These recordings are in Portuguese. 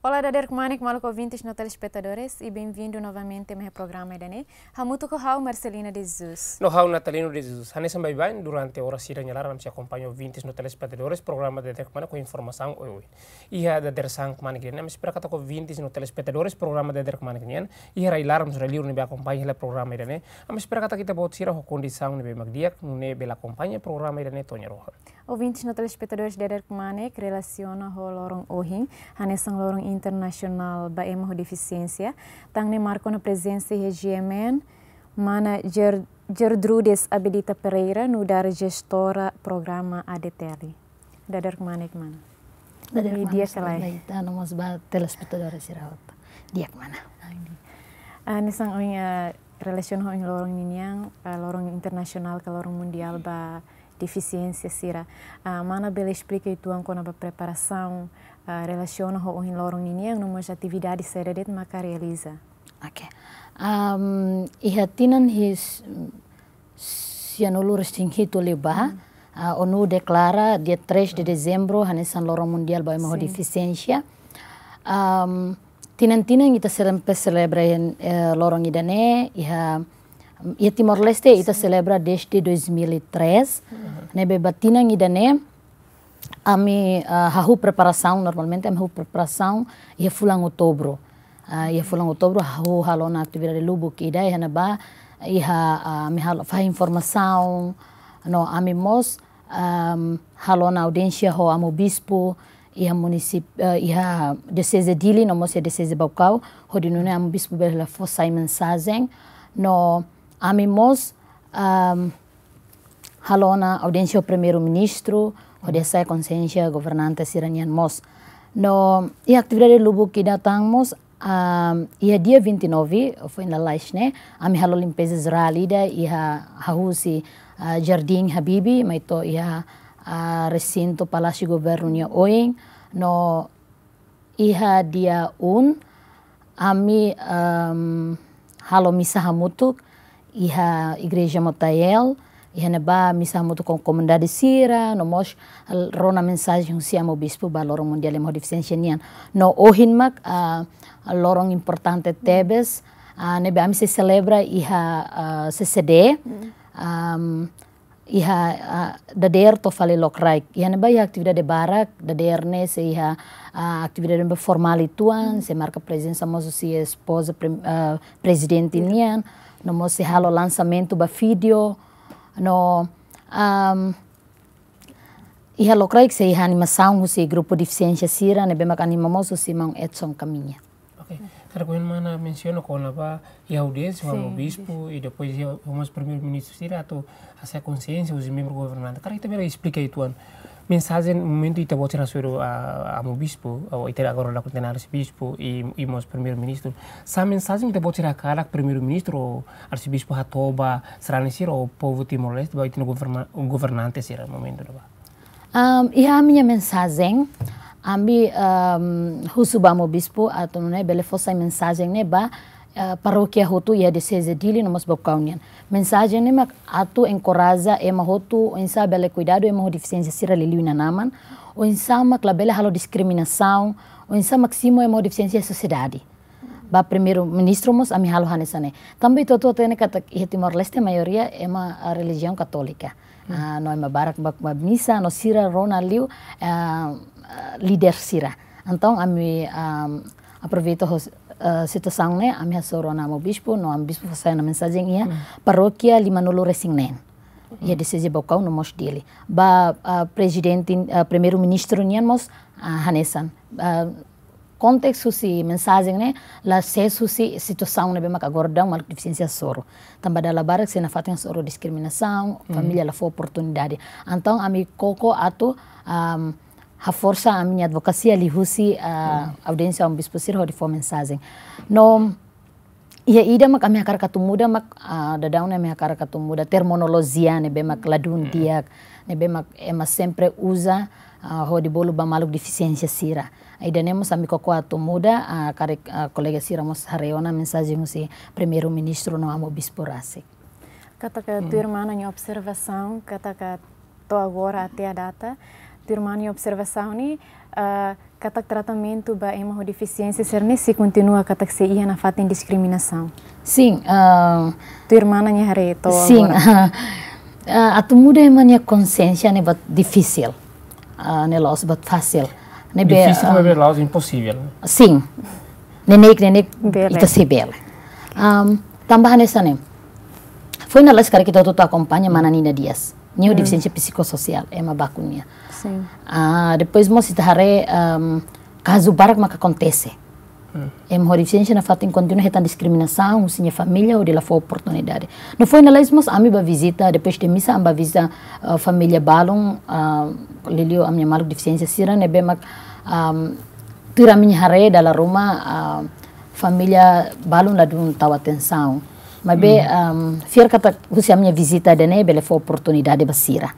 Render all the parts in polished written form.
Olá, dader kumanik maluk ouvintes no telespectadores e bem-vindo novamente ao meu programa Edane. Hamutu ko hau Marcelina de Jesus. No hau Natalino de Jesus. Hanes sampai bem durante a hora sira nyalar nam se acompanha ouvintes no telespectadores programa dader kumanik com informação oi. Ia dader sang kumanik nem espera kata ouvintes no telespectadores programa dader kumanik nyen. Ia railar nos reliu ne be acompanha le programa Edane. Am espera kata kita bot sira ho condição ne be magdiak ne be la acompanha programa Edane tonya roha. Ouvintes no telespectadores dader kumanik relaciona ho lorong ohing hanes sang lorong internacional ba emo deficiência tang ne marco na presença regime mana Gertrudes Abedita Pereira no dar gestora programa ADTL. Dader kumanik mana? Dader dia selai. Tá no mas ba telespectadores iraut. Dia mana? Nisang oi relacion ho lorong ninyang lorong internacional ke lorong mundial ba deficiência sira. Mana bela explica itu ang kona ba preparação relaciona ho in lorong ninyang numas atividades seredet maka realiza. Okay. Ihatinan his sianulu restinghito leba ONU declara dia 3 de dezembro hanesan lorong mundial ba emo deficiência. Tinan-tinan kita celebra lorong idane ia Timor-Leste ita celebra desde 2003. Nebe batinang idane ami hahu preparação normalmente ami hahu preparação ia fulang outubro. Ia fulang outubro hahu halona atividade lubu que ida ia ba ia ami faz informação no ami mos halona audiência ho amo bispo ia município ia diocese Dili no mos ia diocese Baucau ho dinune amo bispo bela fossai mensagem no amimos halona audiência ao primeiro-ministro, odessa consciência governante siranian mos. No e atividade lubu que datangmos ia dia 29 foi na laisne ami halo limpeza zralida ia hahusi jardim Habibi maito ia recinto palácio governo nia oing no ia dia ami halo misa hamutuk iha igreja Motael, iha neba misa mutu com comunidade sira, no mos rona mensagem si amo bispo ba lorong mundial emo deficiência nian. No ohin mak lorong importante tebes, nebe ami se celebra iha CCD, iha dader to fale lokrai. Iha neba iha atividade barak, dader ne se iha atividade formal ituan, se marca presença mozo si esposa presidente nian. No se halo lançamento ba vídeo no iha lokrai se iha animação se grupo deficiência sira ne bemak animamoso se mang Edson caminha. Okay. Cara kuen mana menciona con apa ia audiência o bispo e depois vamos primeiro-ministro sira atau essa consciência os membros governantes. Cara kita bela explica itu an. Mensagem momento ita botira sobre amo bispo ou ita agora da contenar bispo e mos primeiro-ministro. Sa mensagem ita botira cara primeiro-ministro ou arcebispo Hatoba seranisir ou povo Timor-Leste ba itino governante sira momento ba. Iha minha mensagem ambi husuba amo bispo atau ne bele fossa mensagem ne ba paróquia hotu ia diocese Dili no mos Baucaunian. Mensagem ne mak atu encoraja ema hotu insa bele cuidado ema deficiência sira liliu na naman o insa mak la bele halo discriminação o insa maximo ema deficiência sociedade. Ba primeiro-ministro mos ami halo hanesane. Também toto tene kata Timor-Leste maioria ema religião católica. No ema barak bak misa no sira rona liu líder sira. Então ami aproveito situação né a minha soro na bispo no am bispo sai na mensagem ia paróquia Limanolo Resingnen ia decise Baucau no mos dele ba presidente primeiro-ministro nian mos hanesan konteks si mensagem né la acesso si situação né bem agora mal deficiência soro também da barak se na fatem soro discriminação família la for oportunidade então ami koko atu a força a minha advocacia lihusi audiência um bispo sir ho di mensagem no ia ida mak ami akar katumuda mak dadau ne ami akar katumuda terminologia ne be mak ladun diak ne be mak ema sempre usa ho di bolu ba maluk deficiência sira ida nemos ami koko atumuda kare colega sira mos hareona mensagem si primeiro-ministro no amo bispo Rasik. Kata que tua irmã em observação kata que tô agora até a data tua irmã em observação ni Katak tratamento ba emo deficiência ser se continua katak se ia na fatin discriminação. Sim. Tu irmã nya hareto. Sim. Atu muda emania consciência ne bat difícil. Ne los bat fácil. Ne be difícil mas be los impossível. Sim. Nenek ita se bela. Tambahan essa ne. Foi na lascar que tu acompanha Mananina Dias. Neodeficiência psicossocial é uma bacunia. Sim. Depois moça hare caso barak maka acontece. Deficiência na fato continua retan discriminação, sinha família ou de la for oportunidade. Não foi na lesmos ami ba visita depois de missa amba visita família balong lilio amnya maluk deficiência sira nebe mak tira minha hare dala rumah família balong la dun tawa atenção. Mas fiar kata husi minha visita dene bele for oportunidade basira.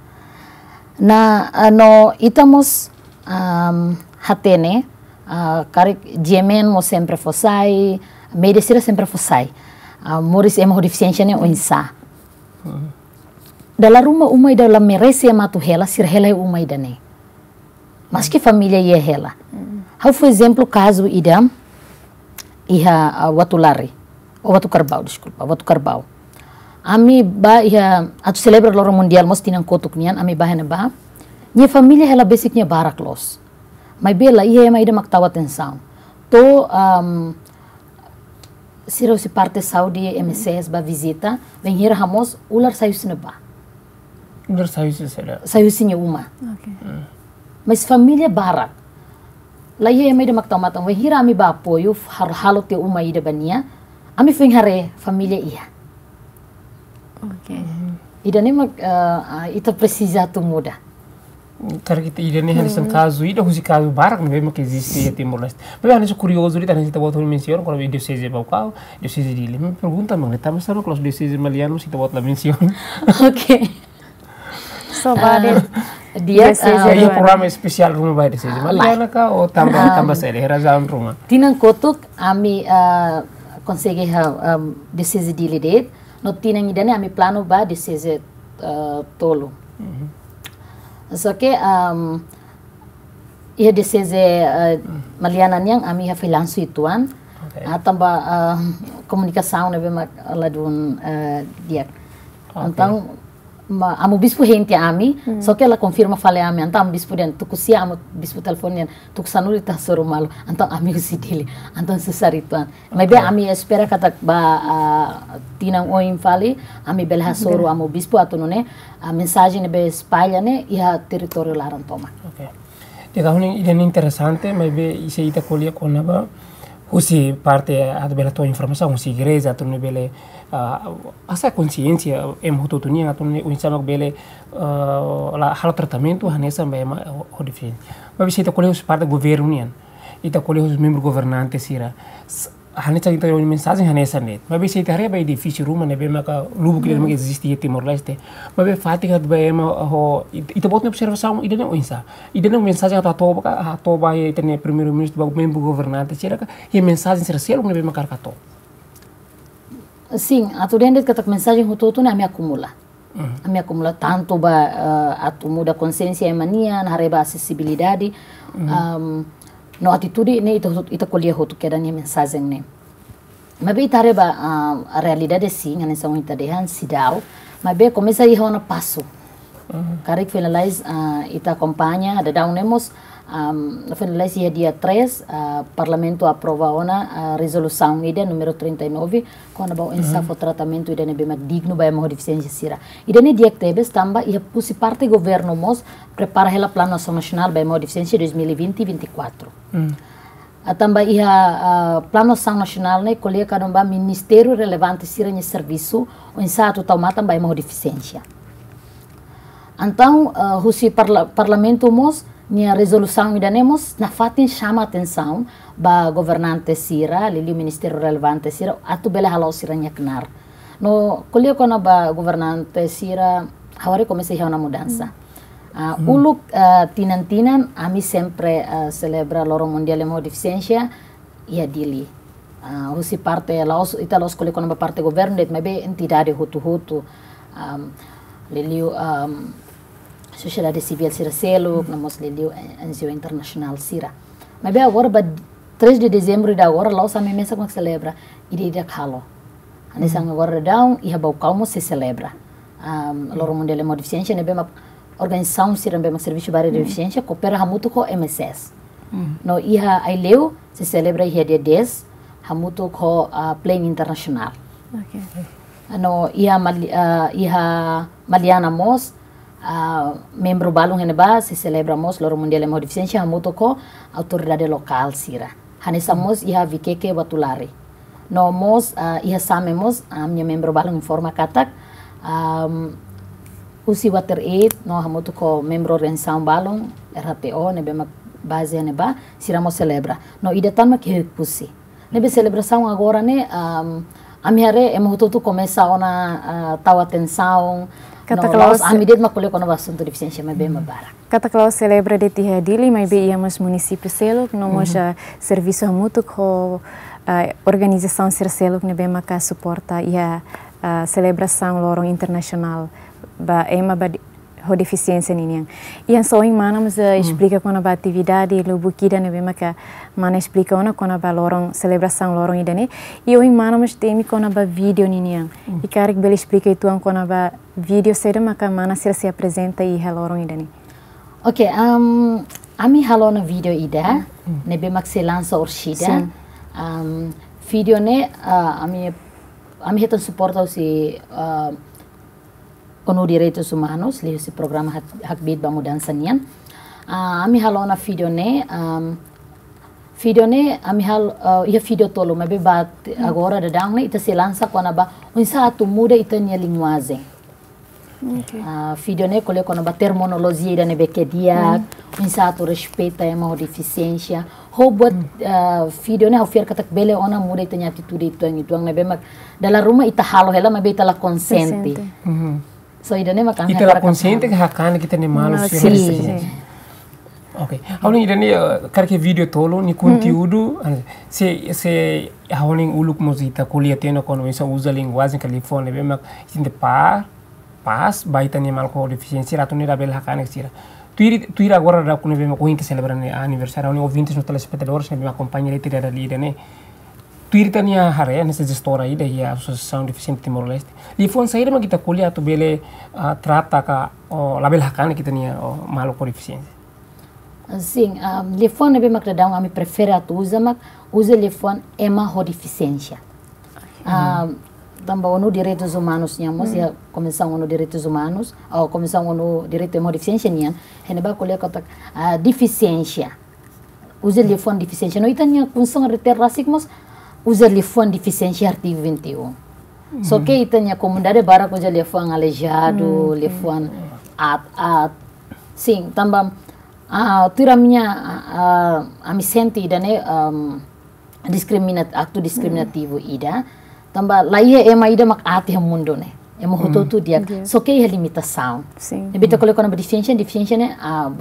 No itamos hatene karik GMN mo sempre fosai, medicina sempre fosai. Moris emo deficiência ne oinsa. Dala rumah umai dala merece matu hela sir hela umai dane. Mas que família ia hela. How for exemplo caso idam iha watulari. O Watu Carbau, desculpa, Watu Carbau. Ami ba ia atu celebra loro mundial mos tinang kotuk nian ami ba hena ba. Nya família hela basicnya barak los. Mai bela ia mai ida maktawa atenção. To sira si parte Saudi MCS ba visita, vem hira hamos ular sayu sina ba. Ular sayu sina. Sayu sinya uma. Okay. Mas família barak. La ia mai ida maktawa matang vem hira ami ba apoio halo te uma ida bania. Ami fing hare família ia. Okay. Ida nem ita precisa tu muda. Cara kita ida nem halis caso ida husi caso barak não vemos que existe Timor Leste. Mas eu acho curioso ida nem kita buat mention kalau ida seja bau ida seja dili. Me pergunta mang neta mas kalau ida seja maliano kita buat la mention. Okay. So bade dia seja programa especial rumah bai seja maliano ka ou tambah sede razão rumah. Tinang kotuk ami consegue desejo de lidar, não tinha ainda nem a mi plano ba desejo tolo. Só que ia desejo maliana niang ami ha freelance ituan, tambah komunikasi na bema ladun dia. Então amo bispo gente ami, só que ela confirma fale ami, então bispo den tukusia amo bispo telefone tuk sanuli ta soro malu, então ami si dili, então sesarituan. Mas be ami espera kata ba tinang oin fali, ami belha soro amo bispo atunone, a mensagem ne be espalha ne ia território laran toma. Okay. Dia tahun ini interessante, mas be ise ita kolia konaba usi parte ada bela tua informação, usi igreja atune bele asa consciência em hututunia atune unsama bele la halo tratamento hanesa bema hodifin. Mas bisa ita kolia usi parte governo nian. Ita kolia usi membro governante sira. Hanesa ita uma mensagem hanesa net. Mas bisa ita reba edifício ruma ne bema ka lubu que não existe em Timor Leste. Mas be fatiga bema ho ita bota observação ida não unsa. Ida não mensagem ata toba ita ne primeiro ministro ba membro governante sira ka e mensagem sira selo ne bema karkato. Sim, atu dentro kata mensagem hututu na me acumula. Me acumula tanto ba atu muda consciência emania na reba acessibilidade. No atitude ne ita kolia hotu keda ni mensagem ne. Mas be ita reba a realidade sim, ane são ita dehan sidau, mas be começa a ir a passo. Karik finalize ita acompanha, da daunemos finalize dia 3, parlamento aprova a resolução ida número 39, quando ba ensafo tratamento ida ne bema digno ba mo deficiência sira. Ida ne dia tebes tamba ia pusi parte governo mos prepara hela plano nacional ba mo deficiência 2020-24. Tamba ia plano nacional ne kolia kadamba ministério relevante sira ni serviço o ensato taumata ba mo deficiência. Então, husi parlamento mos nia resolução idanemos na fatin chama atenção ba governante sira, lili ministério relevante sira, atu bela halau sira nyaknar. No kuliah kona ba governante sira, hawari comecei a uma mudança. Uluk tinan-tinan, ami sempre celebra loro mundial de deficiência e dili. Husi parte laos ita laos kuliah kona ba parte governo det mebe entidade hutu-hutu. Liliu sociedade civil sira selo, namos liliu NGO internasional sira. Mas bem agora, 3 de dezembro da agora, lá sama mesa como celebra, ida calo. Anisang agora down, iha bau calmo se celebra. Loro Mundial de Deficiência, né bem uma organização se bem uma serviço para deficiência, coopera hamuto com MSS. No iha aileu se celebra iha dia 10, hamuto com plane internacional. Okay. No iha Maliana Mos, membro balung heneba se celebra Mos Loro Mundial de Deficiência, hamuto com autoridade local sira. Hanesa Mos iha vikeke batulari. No Mos iha same Mos, minha membro balung informa katak, usi water aid no hamuto ko membro organização balong RHTO nebe mak base neba siramo celebra no ida tan mak pusi nebe celebração agora né amiare emotutu começa ona tawa atenção Kata no amidet mak kole kono assunto deficiência mebe mabara kata kalau celebra de tia dili mas be íamos município selo no moja serviço hamuto ko organização ser selo nebe mak suporta ia celebração lorong internasional ba ema ba ho deficiência ninhang. E so em mana mas explica quando a atividade lubukida ne bema ka mana explica ona quando a lorong celebração lorong idane e o em mana mas temi quando a vídeo ninhang. E carik bel explica itu an quando a vídeo será maka mana se apresenta e lorong idane. Ok, ami halo na video ida ne bema se lança orshida. Video ne ami hetan suporta si ONU Direitos Humanos, li si programa Hakbid ba mudança nian. Ami halo na video ne ami hal ia video tolo mabe bat agora da dang ne ita se lança quando ba unsa atu muda ita nia linguagem. Video ne kole quando ba terminologia da ne bekedia, unsa atu respeita ema deficiência. Hobot video ne hafier katak bele ona muda ita nia atitude itu ne be mak dalam rumah ita halo hela mabe ita la consente. So idane makang ita la consente que hakane kita ne malo sim. Ok. Hauling idane karke video tolo ni conteúdo se hauling uluk mosita kuliah teno kono isa usa linguagem Califórnia be mak inte pas baita ne mal ko deficiência ratu ne rabel hakane sira. Tuira agora da kuno be mak o inte celebrar ne aniversário oni ouvintes no telespectadores ne be acompanha ele tirar ali ne. Tuiritania hare nessa gestora aí da Associação Deficiente Timor-Leste. Li fon sair mas kita kuliah tu bele trata ka label hakane kita nia malo com deficiência. Sim, li fon nebe mak dadang ami prefere atu usa li fon ema ho deficiência. Tamba ONU Direitos Humanos nyamos ya Comissão ONU Direitos Humanos ou Comissão ONU Direitos de Deficiência nian heneba kuliah kata deficiência. Usa li fon deficiência. No itania função reterrasicmos usa telefone deficiência artigo 21. Só que itanya comunidade bara usa telefone aleijado, telefone sim, também tira minha a me sente idane ato discriminativo ida, também lá ema ida mak ati mundo ne. Ema hototu dia. Só que é limitação. Sim. Bita kalau kena deficiência ne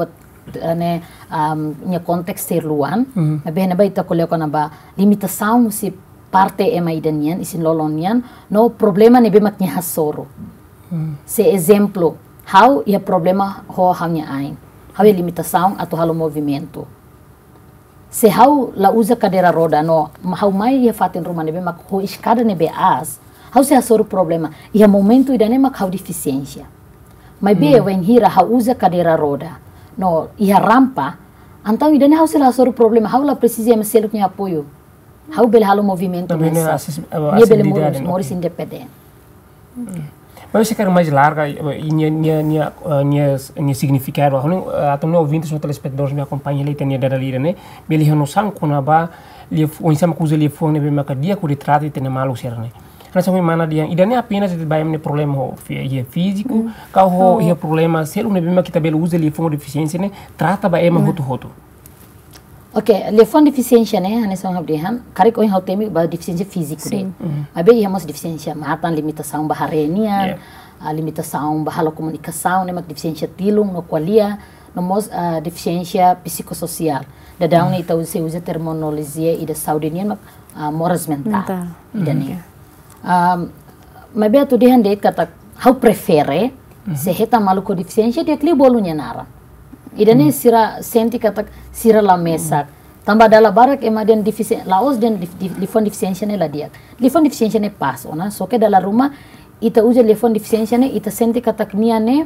minha contexto luan, bem na baita kalau kena limitação si parte ema idanian isin lolonian no problema ne bemak nya hasoro. Se exemplo, how ia problema ho hanya ain, how ia limitação atau halo movimento. Se how la usa cadeira roda no, how mai ia fatin rumah ne bemak ho escada ne be as, how se hasoro problema, ia momento idane mak how deficiência. Mas be when hira how usa cadeira roda. No, ia rampa, então idane how se la hasoro problema, how la precisa me seluk nya apoio. How bel halo movimento nessa. Ia bel moris independente. Mas você quer mais larga e nia significado. Até no ouvintes no telespectadores me acompanham ele tem dar ali né. Beli noção quando ba li o sama kuza li fone be maka dia ku retrato tem malu ser né. Nessa mana dia idane apenas de baia ne problema ho físico, kau ho ia problema ser um bema kita bel usa li fone deficiência né. Trata ba ema hoto. Ok, telefone deficiência né, nessa habdihan, karik oi hautemi ba deficiência físico deh. Abe ia mas deficiência matan limitação baharenian, limitação bahalo comunicação, né, mak deficiência tilung no qualia, no mos deficiência psicossocial. Da daun ne ita usa terminologia ida saudinian mak moras mental. Ida ne. Mabe atu dihan deh kata how prefere se heta malu ko deficiência dia kli bolunya nara. Ida ne sira senti kata sira la mesa Tambah dalam barak ema den deficiência, laos den lifon deficiência ne la dia. Lifon deficiência ne pas, ona. So que dalam rumah ita uja lifon deficiência ne ita senti katak niane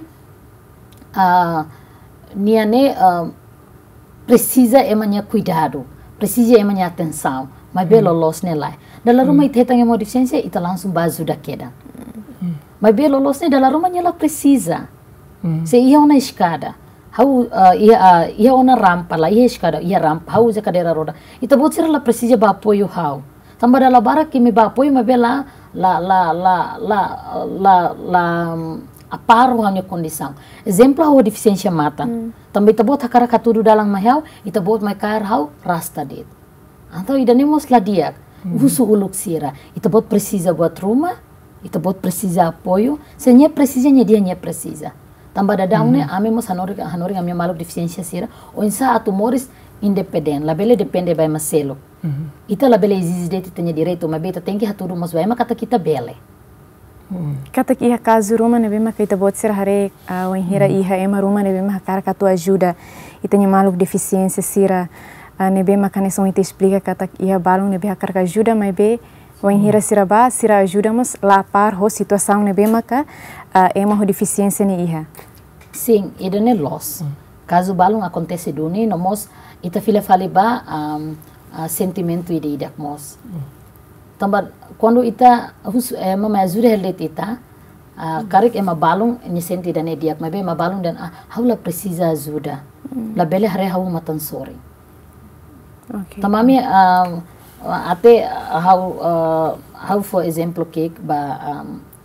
precisa emanya cuidado, precisa emanya atenção, mas belo los ne lá. Dalam rumah ita hetang emo deficiência ita langsung bazu da queda. Mas belo los ne dalam rumah ela precisa. Se ia una escada, ia una rampa lá, ia escada, ia rampa, hau usa cadeira roda. Ita bot sira la precisa ba apoio hau. Tambah dalam barak que me ba apoio mas bela aparo a minha condição. Exemplo a deficiência mata. Também ita bot hakara katuru dalam mahau, ita bot mai kair hau rasta det. Então ida nemos la dia, usu uluk sira. Ita bot precisa buat rumah, ita bot precisa apoio, se nya precisa nya dia nya precisa. Tambah dadang ne ame mos hanori a minha maluk deficiência sira, o insa atu moris independente, la bele depende by maselo. Ita la bele exige det tenha direito, mas beta tem que haturu mos vai kata kita bele. Katak iha kazu rumah nebe maka ita bot sira hare wanhira iha ema rumah nebe maka kara katu ajuda ita nya maluk deficiência sira nebe maka ne ita explica katak iha balung nebe kara ajuda mas be wanhira sira ba sira ajuda mos la par ho situação nebe maka ema ho deficiência ni iha. Sim, ida ne los. Caso balung acontece duni, nomos ita fila fale ba sentimento ida idak mos. Tambah quando ita mama ajuda helet ita karik ema balung ni senti dan diak mas be ema balung dan haula precisa ajuda. La bele hare hau matan sore. Okay. Tamami até how for example cake ba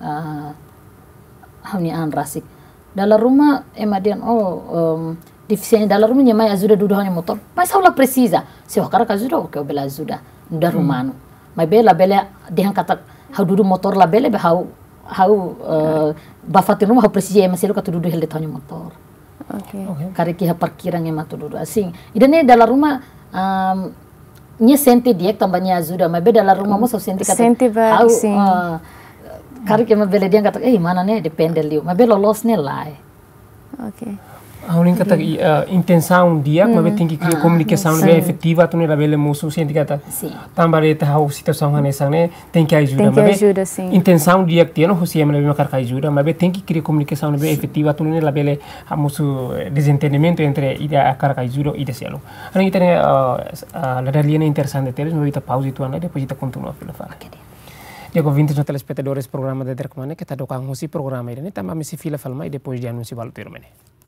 how ni an rasik. Dalam rumah emadian deficiência dalam rumah nyamai ajuda duduk hanya motor. Mas haula precisa. Se o cara ajuda o que o bela ajuda da rumano. Mas bela dehan kata how duduk motor la bele how bafatin rumah how precisa emaselo kata duduk helet hanya motor. Okay. Kare ki parkiran ema tu duduk assim. Idane dalam rumah nya sente dia tambahnya ajuda. Mas be dalam rumah mo so sente kata ba sim. Kari que me bele dia kata mana ne depende liu, mas belo los ne lai. Okay. A única kata intenção dia, mas tem que criar comunicação bem efetiva, tu ne la bele musu sente kata. Tambah eta hau situação hanesa ne tem que ajuda, mas intenção dia que no hosi ema bem carca ajuda, mas tem que criar comunicação bem efetiva, tu ne la bele musu desentendimento entre ida carca ajuda e deselo. Ana kita ne la realidade interessante teles, no ita pausa itu ana depois ita continua pela fala. Jago ouvintes no telespectadores programa de Derkmane que tá tocando esse programa ele também me se fila falma e depois de anúncio vale termine.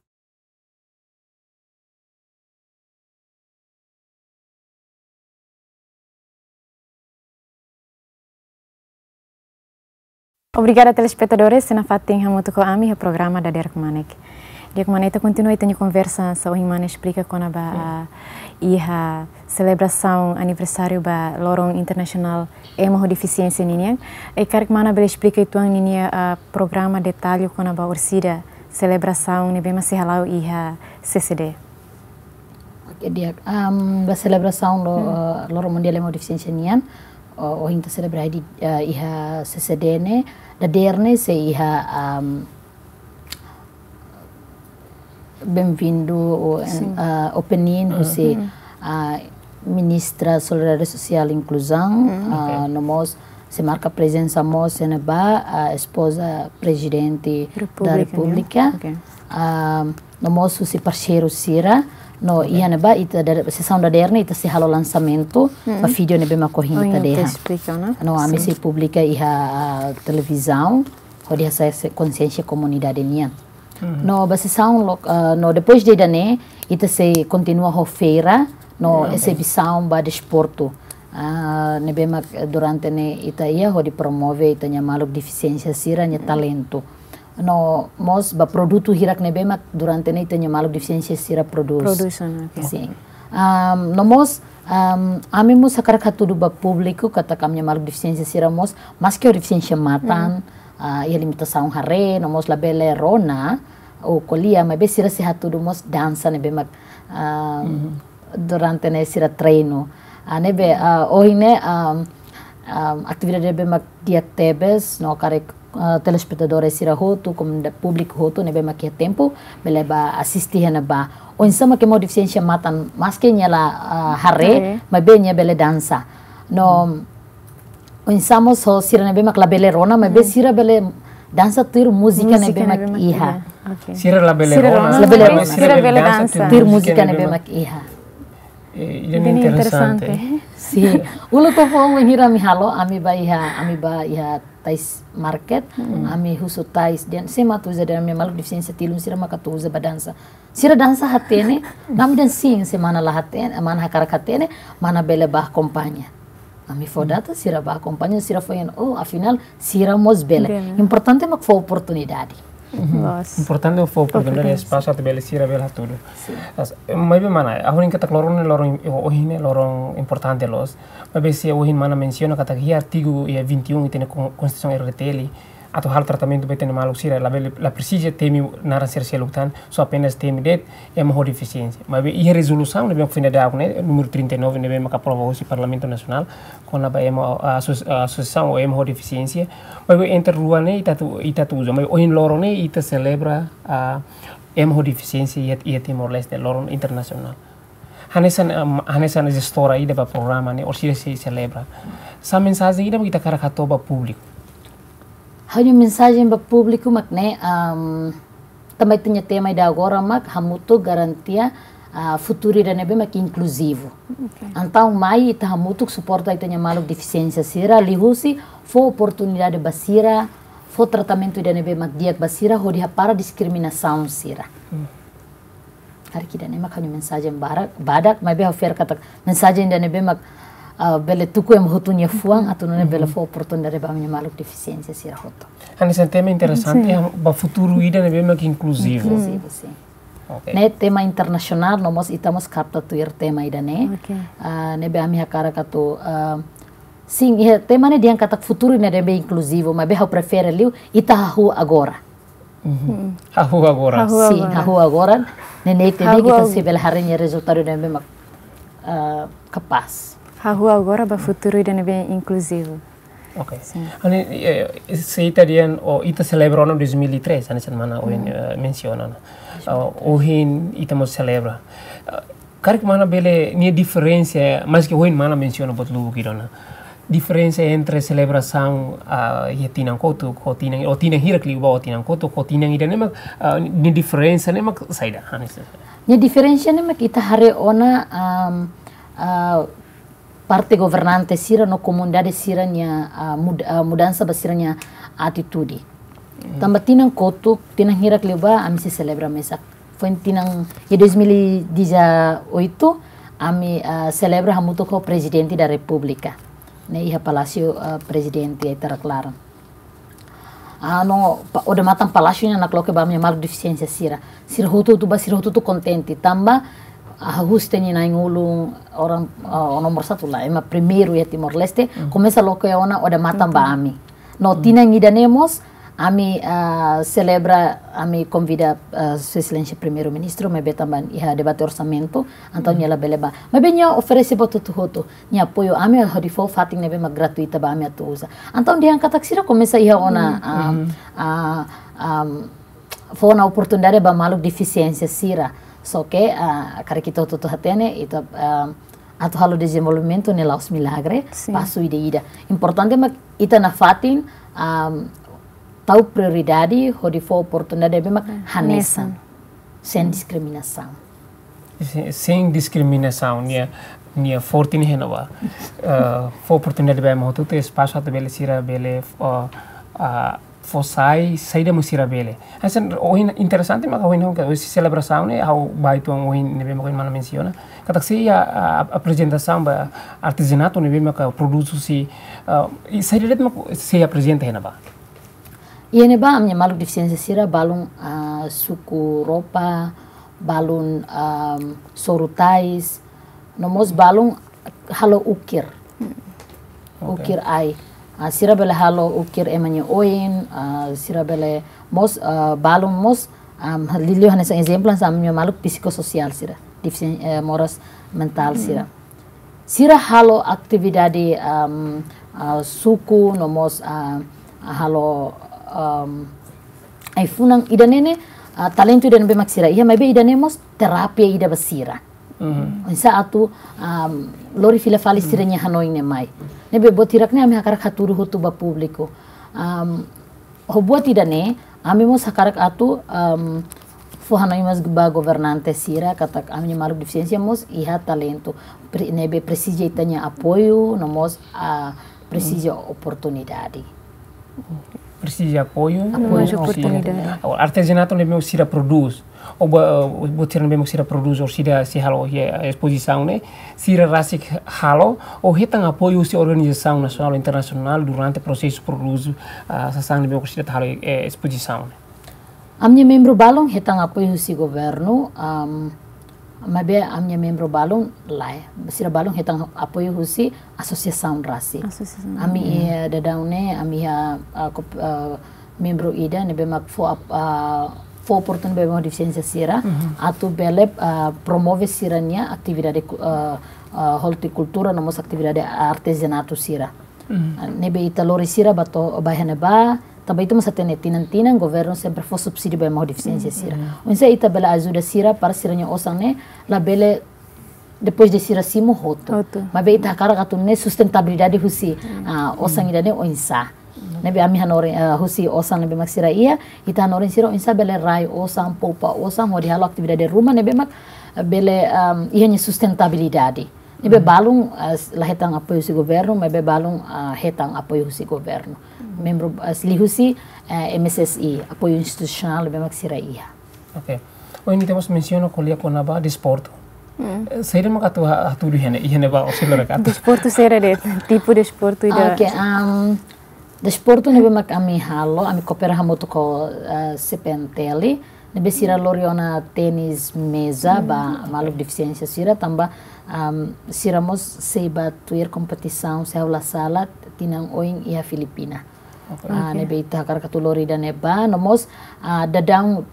Obrigada telespectadores, se na fatem hamuto ko ami o programa da Derkmane. Derkmane ta continua tendo conversa sa o himane explica quando ba iha celebração aniversário ba lorong internasional emo deficiência ninha e karik mana bele explica itu ang ninha programa detalhe quando ba orsida celebração ne bema se halau iha CCD. Okay, dia ba celebração lorong mundial emo deficiência ninha o hinta celebrar di iha CCD ne da derne se iha bem-vindo opening se ministra Solidariedade Social e Inclusão, nós se marca presença moça a esposa presidente da República, nós se parceiro Sira, no ia neba ita da sessão da derna ita se halo lançamento a vídeo nebe ma corrida ta deha no a se publica iha televisão onde essa consciência comunidade nia no ba sessão no depois de dane ita se continua a feira no exibição ba desporto nebe ma durante ne ita ia ho di promove ita nya maluk deficiência sira nya talento no mos ba produto hirak nebe mak durante ne ita nya maluk deficiência sira production okay. Sim. No mos ami mos sakar katudu ba público kata kam nya maluk deficiência sira mos mas que deficiência matan ia limitação hare no mos la bele rona o colia mas be sira se hatudu mos dança nebe mak durante ne sira treino nebe ohine atividade nebe mak dia tebes no karek telespectadores sira hotu como público hotu nebe makia tempo beleba assistir na ba o insama que mau deficiência matan mas que nyala hare mas bem nya bele dança no o insama so sira nebe mak labele rona mas bem sira bele dança tur música nebe mak iha sira labele rona sira bele dança tur música nebe mak iha ini interessante sim ulo to fo hira mi halo ami ba iha tais market ami husu tais dan sema tu za dan mi maluk deficiência tilum sira makatu za badansa sira dansa hatene nam dan sing semana la hatene mana hakara hatene mana bele bah companhia ami fodata sira bah companhia sira foi oh afinal sira mos bele importante mak fo oportunidade importante é o oportunidade espaço at bele sira bela tudo mas bem mana ahun que tak lorong ohine lorong importante los mas se ohin mana menciona kata que artigo 21 tem constituição RTL atau hal tratamento beten maluk sira la precisa temi nara ser selutan so apenas temi det é uma deficiência mas e resolução ne bem fina da número 39 ne bem maka aprova o Parlamento Nacional com a associação o uma deficiência mas entre ruane itatu usa mas ohin lorone ita celebra a uma deficiência e Timor-Leste lorone internacional hanesan gestora ida ba programa ne or se celebra sa mensagem ida kita karakato ba público hanya mensagem ba público mak ne também tinha tema da agora mak hamuto garantia futuro da nebe mak inclusivo então mai ita hamuto suporta ita nya maluk deficiência sira lihusi fo oportunidade basira fo tratamento da nebe mak diak basira ho dia para discriminação sira hari kita ne mak hanya mensagem badak mai be ofer kata mensagem da nebe mak bele tuku em hotunya fuang atau nune bele fo oportunidade ba minha maluk deficiência sira hoto. Esse é um tema interessante ba futuro ida ne bem inclusivo. Inclusivo, sim. Ne tema internacional nomos itamos capta tuir tema ida ne. Ne be ami hakara kato sim, tema ne diang kata futuro ne be inclusivo, mas be ha prefere liu ita hahu agora. Hahu agora. Sim, hahu agora. Ne kita se bele harinya resultado ne be capaz. Hahu agora ba futuro ida bem inclusivo. Ok. Ani se italian o ita celebra no 2003 ani semana o menciona. Ohin ita mo celebra. Kar que mana bele ni diferença, mas que ohin mana menciona bot lugu kirona. Diferença entre celebração e tinang koto, tinang o tinang hirakli ba o tinang koto, tinang ida nema ni diferença nema saida ani. Ni diferença nema kita hare ona parte governante sira no comunidade sira nya mudança basiranya atitude. Tambah tinang koto tinang hirak leba ami se celebra mesak. Foi tinang e 2018 ami celebra hamuto ko presidente da república. Ne iha palacio presidente ai taraklara. No oda matang palacio nya nakloke ba minha maluk deficiência sira. Sira hoto tu contente tamba husteni na ingulung orang nomor satu lah, ema primeiro ya Timor-Leste, começa logo ya ona oda matam ba ami. No tinang idanemos, ami celebra, ami convida Sua Excelência Primeiro-Ministro, me betamban iha debate orçamento, então nya la beleba. Me benya oferece boto tu hoto, nya apoio ami hodifo fating nebe ma gratuita ba ami atu usa. Então dia angkat sira começa iha ona fona oportunidade ba maluk deficiência sira. Só que cara kita tutu hatene itu atau halo desenvolvimento nela os milagre passo ida importante mak ita na fatin tau prioridade hodi fo oportunidade mak hanesan sem discriminação sem discriminação nia fortini henova fo oportunidade ba mo tutu espaço at bele sira bele fosai saída musira bele. Hasan ohin interessante mak ohin que essa celebração né ao baito ohin nebe mak mana menciona. Katak se a apresentação ba artesanato nebe mak produto se saída mak se apresenta hena ba. E neba amnya maluk deficiência sira balung suku ropa, balun sorutais, nomos balung halo ukir. Ukir ai. Sira bele halo ukir emanya oin, sira bele mos balung mos lilio hanes exemplo samnya maluk psikososial sira, deficiência moras mental sira. Sira halo atividade suku nomos halo ai funang idanene talento ida nebe maksira ia mebe ida nemos terapia ida basira. Insa atu lori fila fali siranya hanoi ne mai. Nebe botirak ne ami hakarak haturu hutu ba publiko. Hobuat ida ne ami mos hakarak atu fu hanoi mas ba governante sira katak ami maluk deficiência mos iha talento. Nebe precisa itanya apoio, nomos precisa oportunidade. Precisa apoio, oportunidade. Artesanato nebe sira produz. O botir nebe sira produz ou sira si halo a exposição né, sira rasik halo ou hetang apoio si organização nacional ou internacional durante o processo produz sasang nebe sira halo exposição. Amnya membro balong hetang apoio si governo mabe amnya membro balong lai sira balong hetang apoio si associação rasi. Ami dadaune ami membro ida nebe mak fo oportunidade de deficiência sira atu bele promove siranya atividade horticultura nomos atividade artesanato sira nebe italori sira bato bahana ba também itu masa tinan governo sempre fo subsídio ba mau deficiência sira unsa ita bela ajuda sira para siranya osang ne la bele depois de sira simo hoto mabe ita kara katune sustentabilidade husi osang ida ne onsa nebe ami hanore husi osang nebe maksira ia ita hanore sira insa bele rai osang popa osang hodi halo atividade rumah nebe mak bele ihanya sustentabilidade nebe balung lahetang apoio si governo nebe balung hetang apoio si governo membro lihusi MSSI apoio institucional nebe maksira ia. Okay. Ini temos menciono colia con aba desporto. Seira makatu haturu ihene ba osilo rekat. Desporto seira de tipo de desporto ida. Okay, desporto nebe mak ami halo ami kopera hamoto ko sepenteli nebe sira loriona tenis mesa ba maluk deficiência sira tamba siramos seba tuir competição se aula sala tinang oing ia Filipina. Nebe ita hakar katulori dan neba nomos dadang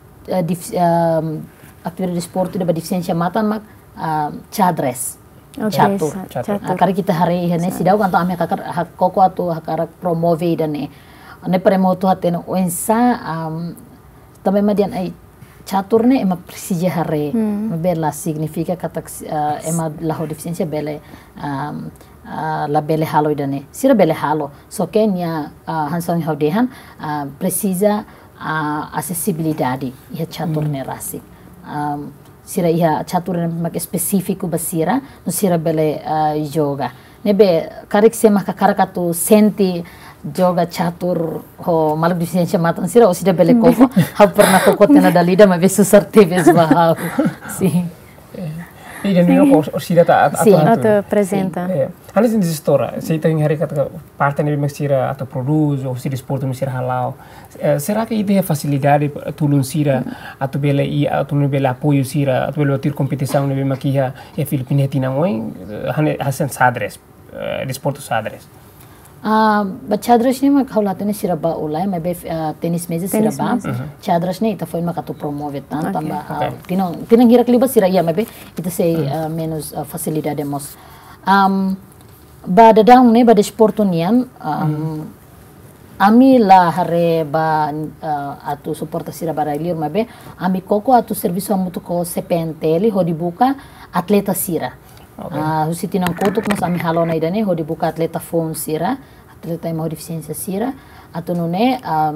atividade desporto da deficiência matan mak xadrez. Catur. Kari kita hari ini sidau kanto ami hakar koko atu hakar promove dane. Ne premoto hateno oensa também madian ai catur ne ema precisa hari. Bela significa katak ema laho deficiência bele la bele halo dane. Sira bele halo. So Kenya hansong haudehan precisa acessibilidade ia catur ne rasik. Sira ia catur mak específico basira no sira bele yoga nebe karik sema karakatu senti yoga catur ho maluk deficiência matan sira o sira bele koko ha pernah koko tena dalida ma besu certeza bahau sim e dan nilo o sira ta atau apresenta halis in história se tem hari kata parte nebe sira atau produz ou sira esporte no sira halal será que ide facilidade tulun sira atau bele atau bele apoio sira atau bele tir competição nebe makia e Filipina tinang oi hasen sadres desporto sadres Chadras ne mak haulat ne sira ba ulai mabe tenis mesa sira ba chadras ne ita foi makatu promove tan tamba tinang hirak liba sira ia mabe ita sei menos facilidade mos ba dadang ne ba desporto nian ami la hare ba atu suporta sira barailir mabe ami koko atu serviço amutu ko CPNTL ho dibuka atleta sira husi tinang kotuk mas ami halona idane ho dibuka atleta phone sira atleta ema deficiência sira atu nune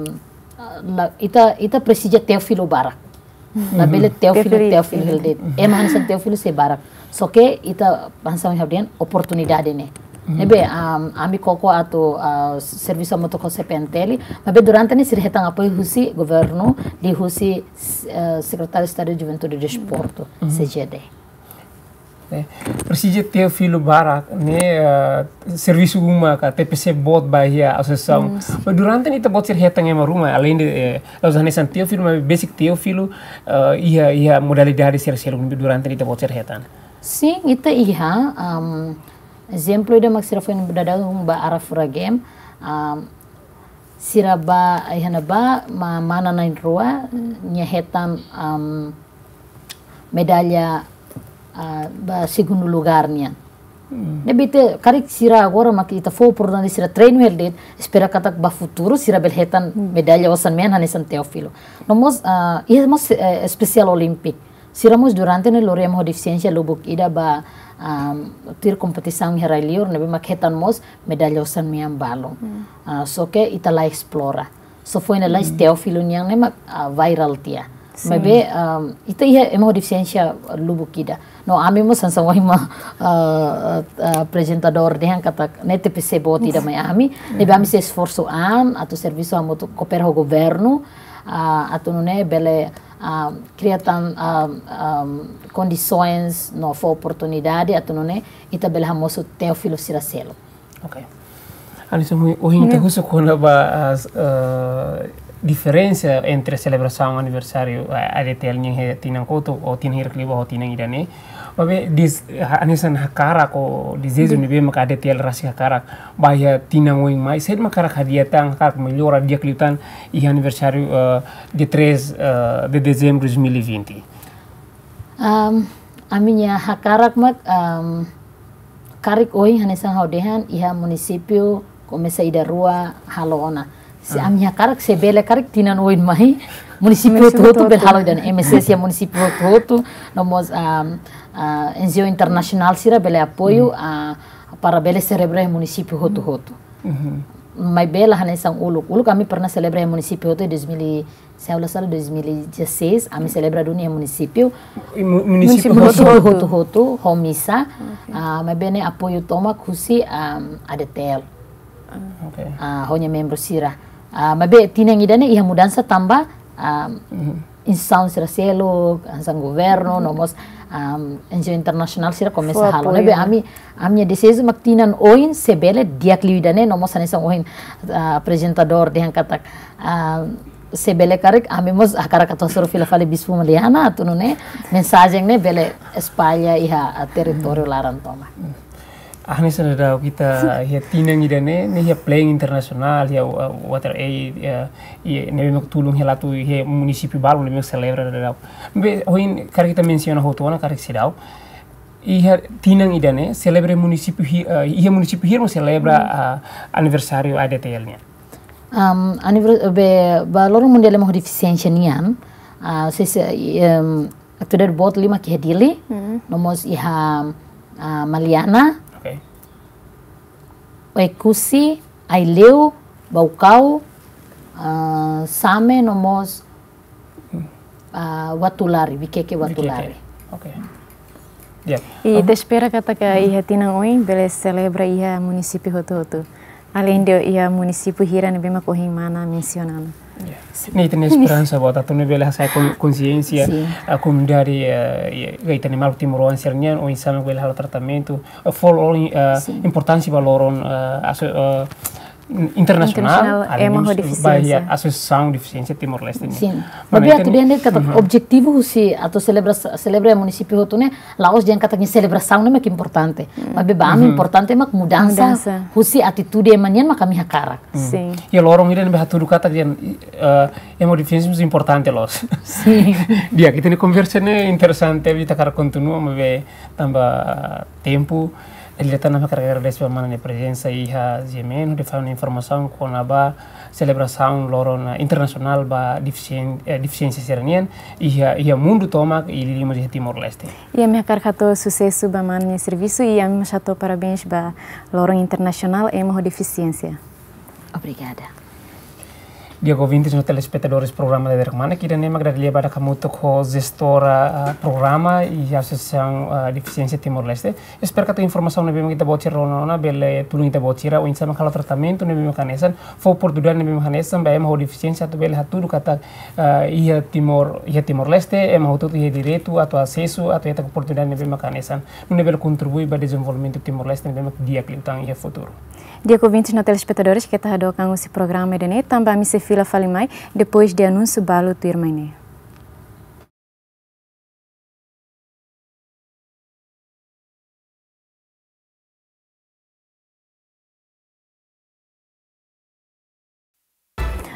ita precisa Teofilo Barak la bele Teofilo hilde ema hansan Teofilo se Barak so que ita hansam habdian oportunidade ne nebe ami koko atau serviço amoto ko CPNTL mabe durante ni sir hetang apoio husi governo di husi secretário de Estado de Juventude e Desporto CGD Precisa Teofilo Barak ne serviço uma ka TPC bot bahia associação durante ni tabot sir hetang ema rumah além de los hanesan Teofilo mabe basic Teofilo ia modalidade sir durante ni tabot sir hetang sim ita iha exemplo ida maksira foi no dadang ba arafura game siraba ayhana ba mana na rua nyahetan medalha ba segundo lugar nian Debite karik sira agora maki ita fo oportunidade sira treino heldet espera katak ba futuro sira belhetan medalha osan men hanesan Teofilo. Nomos mos especial olimpik. Sira mos durante ne lorem ho deficiência lubuk ida ba tir kompetição herai lior nebe makhetan mos medalha osan miam balong. So ke ita la explora. So foi na la Teofilo nyang ne viral tia. Mebe ita ia emo deficiência lubuk ida. No ami mo sansang wahima apresentador dehan katak nete PC boti da mai ami nebe ami se esforço atau serviço amo to coopera o governo atau nune bele criatan condições no for oportunidade atau nune ita bele hamoso Teofilo Siracelo. Okay. Ani semua ohin te husu kona ba diferença entre celebração aniversário ADTL ning tinang koto o tinang hirkliba o tinang idane babe dis anisan hakarak o disease ni be maka ADTL rasi hakarak bahaya tinang wing mai sed makarak hadiatan hakarak melhora dia kliutan i aniversário de 3 de dezembro de 2020 aminya hakarak mak karik oi hanesan haudehan iha munisipio komesa ida rua haloona si amnya karak se bele karak tinan oin mai munisipio tutu bel halo dan MSS ya munisipio tutu nomos NGO internasional sira bele apoio para bele celebrar munisipio hotu mai bela hanesang uluk kami pernah celebrar munisipio hotu 2016 kami celebrar dunia munisipio hotu homisa mai bene apoio toma kusi ADTL honya membro sira mabe tinang idane iha mudança tamba instituição sira selo ansang governo nomos NGO internasional sira começa halo nabe amnya desejo maktinan oin sebele diak liwidane nomos anesang oin apresentador dehan katak sebele karik amemos akarak atau suruh fila fale bispo maliana atau nune mensagem ne bele espalha iha território laran toma ahni sana kita ya tinang idane ne ya playing internasional ya water aid ya ne mek tulung helatu ya município balu ne mek celebra da be hoin kar kita menciona hotona kar sidau ia tinang idane celebre município ia município hirmo celebra aniversário ADTL nya balorong mundial mo deficiência nian tu der bot 5 kihadili nomos iha Maliana Oekusi, Aileu, Baucau, Same, nomos Watulari, Bikeke Watulari. Okay. Yeah. E te espera kata ka iha tinang oin bele celebra iha município hotu. Além de iha município hira ne bema kohing mana mencionando. Ni tem esperança bota tu ne bele sai consciência a comunidade gaita ne mal timoruan sernian o insano bele hal tratamento following importância valoron internasional bahia associação deficiência Timor-Leste. Sim. Tapi atu dia kata objetivo si atau celebra município hotu ne laos dian kata ni celebração ne mak importante. Mas bam importante mak mudança husi atitude manian mak kami hakarak. Sim. E lorong ida ne bahatu kata dian deficiência muito importante los. Sim. Dia kita ne conversa ne interessante kita kara continua mas tambah tempo ele está na carreira de semana de presença e a Jemen de fazer uma informação com a celebração lorona internacional ba deficiência serenian e a mundo toma e lima de Timor-Leste. E a minha carreira sucesso ba manhã serviço e a minha chato parabéns ba lorona internacional e a deficiência. Obrigada. Dia ouvintes no telespectadores programa de Derkmana que nem agradecer para kamu toko gestora programa e associação deficiência Timor-Leste. Espero que a informação não bem kita bocor rona bele tulung kita bocira o insama kala tratamento não bem mekanesan fo oportunidade não bem mekanesan ba ema deficiência tu bele hatu kata ia Timor-Leste ema hotu ia direito atau acesso atau ia oportunidade não bem mekanesan não bele contribui para desenvolvimento Timor-Leste não bem dia cliutang ia futuro. Dia ouvintes no telespectadores que está adocando esse programa de net também se fila fale mais depois de anúncio balo tu irmã.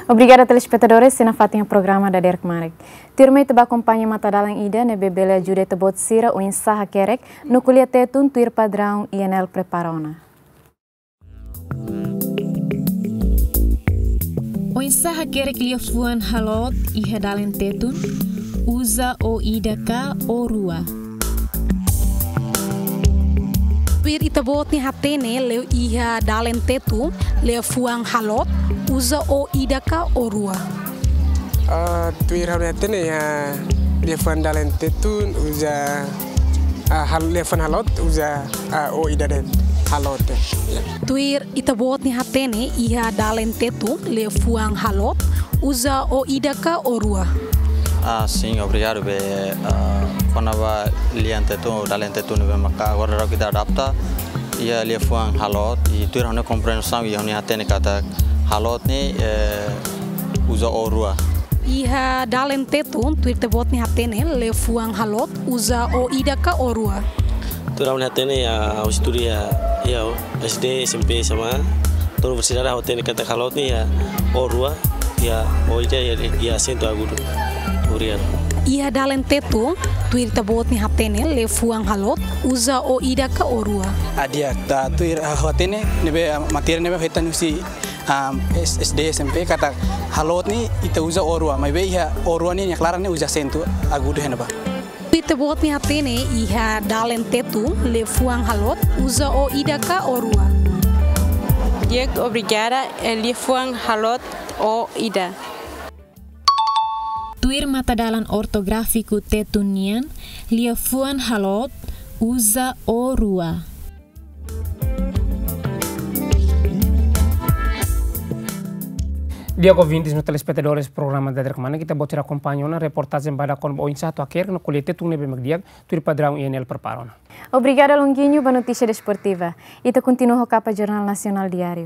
Obrigada, telespectadores, sina fatinha programa da Derek Manek. Tirmei teba acompanha matadalang ida ne bebele ajuda tebot sira o ensaha kerek no kuliah tetun tuir padrão INL preparona. O ensaha kerek lia fuan halot I hedalen tetun usa o ida ka o rua. Tuir itabot ni hatene leo iha dalen tetu leo fuang halot usa o ida ka o rua. Tuir hatene ya leo fuang dalen tetu usa leo fuang halot usa o ida den halot. Tuir itabot ni hatene iha dalen tetu leo fuang halot usa o ida ka o rua. Sim, obrigado. Quando a liante tu dalente tu nebe maka agora kita adapta ia lia fuang halot I tu rana compreensão ia ni hatene kata halot ni usa orua. Iha dalente tu tuir tebot ni hatene le fuang halot usa o ida ka o rua. Tu rana hatene ya studi ya SD SMP sama tu universidade hatene kata halot ni ya orua ya o ida ya acento agudo. Iha dalen tetu tuir tabot ni hatene le fuang halot usa o ida ka o rua. Adia ta tuir hatene nebe materi nebe hetan usi SD SMP kata halot ni ita usa o rua mai be iha o rua ni klaran ni usa sentu agudo henaba. Tuir tabot ni hatene iha dalen tetu le fuang halot usa o ida ka o rua. Diego obrigada le fuang halot o ida. Tuir matadalan ortográfico tetunian, lia fuan halot, usa o rua. Dia ouvintes no telespectadores programa da Derek Manek kita bocor acompanhou na reportagem pada kon o insato aker no colete tu nebe magdiag tuir padrão INL preparona. Obrigada Longuinho para notícia desportiva. Ita continua capa Jornal Nacional Diário.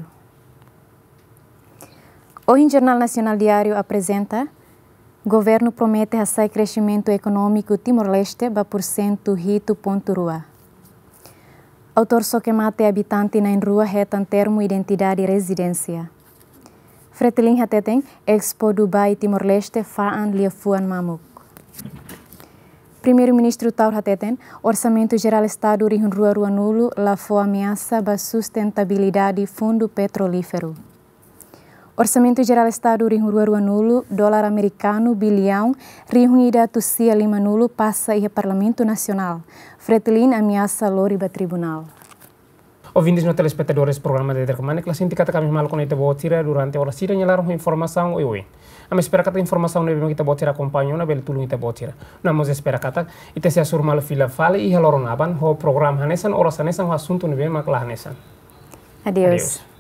Hoje Jornal Nacional Diário apresenta Governo promete assai crescimento econômico Timor-Leste ba por cento hito ponto rua. Autor só que mate habitante na rua retan termo identidade e residência. Fretilin hateten Expo Dubai Timor-Leste faan lia fuan mamuk. Primeiro-ministro Taur hateten Orçamento Geral Estado rihun rua nulo la fo ameaça ba sustentabilidade fundo petrolífero. Orçamento Geral Estado rihun rua nulo, dólar americano bilhão, rihun ida tusia 5 nulo passa e Parlamento Nacional. Fretilin ameaça loriba tribunal. Ouvintes no telespectadores programa de Derek Manek, la sinti kata kami mal con ite botira durante ora sira nyalaron informação oi. Am espera kata informação nebe kita botira acompanhou na bel tulung ite botira. Namos espera kata ite se surmal fila fale e haloron aban ho program hanesan ora sanesan ho assunto nebe mak la hanesan. Adiós.